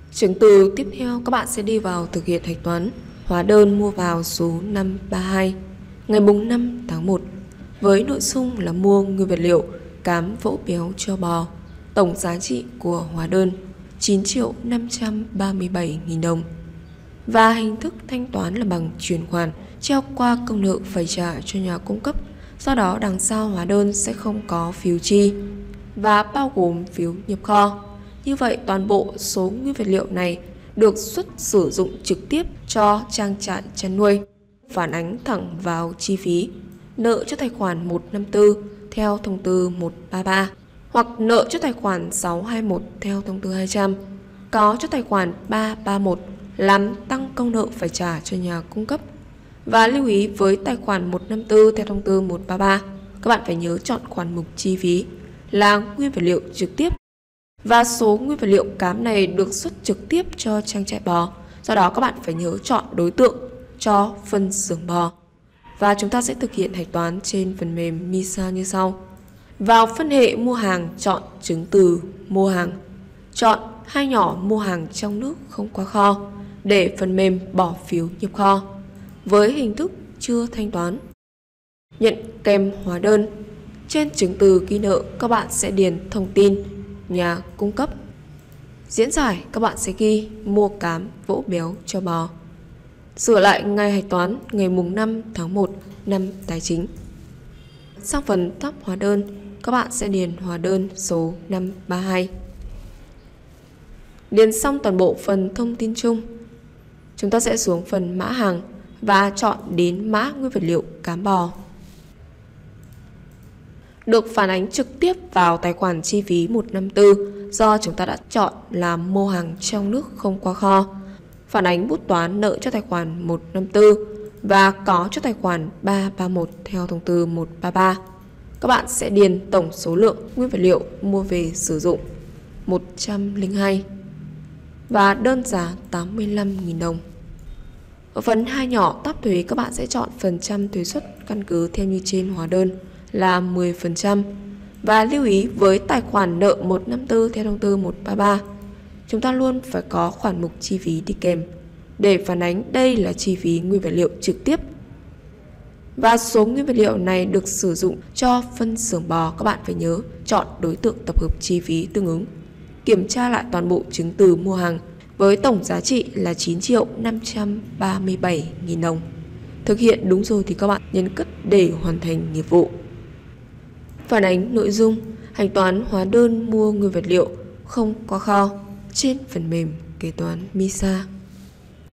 Chứng từ tiếp theo các bạn sẽ đi vào thực hiện hạch toán hóa đơn mua vào số 532 ngày mùng 5 tháng 1 với nội dung là mua nguyên vật liệu cám vỗ béo cho bò. Tổng giá trị của hóa đơn 9.537.000 đồng. Và hình thức thanh toán là bằng chuyển khoản treo qua công nợ phải trả cho nhà cung cấp. Do đó đằng sau hóa đơn sẽ không có phiếu chi và bao gồm phiếu nhập kho. Như vậy toàn bộ số nguyên vật liệu này được xuất sử dụng trực tiếp cho trang trại chăn nuôi, phản ánh thẳng vào chi phí nợ cho tài khoản 154 theo thông tư 133 hoặc nợ cho tài khoản 621 theo thông tư 200, có cho tài khoản 331 làm tăng công nợ phải trả cho nhà cung cấp. Và lưu ý với tài khoản 154 theo thông tư 133, các bạn phải nhớ chọn khoản mục chi phí là nguyên vật liệu trực tiếp. Và số nguyên vật liệu cám này được xuất trực tiếp cho trang trại bò. Do đó các bạn phải nhớ chọn đối tượng cho phân xưởng bò. Và chúng ta sẽ thực hiện hạch toán trên phần mềm MISA như sau. Vào phân hệ mua hàng, chọn chứng từ mua hàng. Chọn hai nhỏ mua hàng trong nước không qua kho để phần mềm bỏ phiếu nhập kho với hình thức chưa thanh toán. Nhận kèm hóa đơn. Trên chứng từ ghi nợ các bạn sẽ điền thông tin nhà cung cấp. Diễn giải các bạn sẽ ghi mua cám vỗ béo cho bò. Sửa lại ngày hạch toán ngày mùng 5 tháng 1 năm tài chính. Sang phần tab hóa đơn, các bạn sẽ điền hóa đơn số 532. Điền xong toàn bộ phần thông tin chung, chúng ta sẽ xuống phần mã hàng và chọn đến mã nguyên vật liệu cám bò. Được phản ánh trực tiếp vào tài khoản chi phí 154 do chúng ta đã chọn là mua hàng trong nước không qua kho. Phản ánh bút toán nợ cho tài khoản 154 và có cho tài khoản 331 theo thông tư 133. Các bạn sẽ điền tổng số lượng nguyên vật liệu mua về sử dụng 102 và đơn giá 85.000 đồng. Ở phần hai nhỏ tab thuế các bạn sẽ chọn phần trăm thuế suất căn cứ theo như trên hóa đơn là 10%. Và lưu ý với tài khoản nợ 154 theo thông tư 133, chúng ta luôn phải có khoản mục chi phí đi kèm để phản ánh đây là chi phí nguyên vật liệu trực tiếp. Và số nguyên vật liệu này được sử dụng cho phân xưởng bò, các bạn phải nhớ chọn đối tượng tập hợp chi phí tương ứng. Kiểm tra lại toàn bộ chứng từ mua hàng với tổng giá trị là 9.537.000 đồng. Thực hiện đúng rồi thì các bạn nhấn cất để hoàn thành nghiệp vụ. Phản ánh nội dung hạch toán hóa đơn mua nguyên vật liệu không qua kho trên phần mềm kế toán MISA.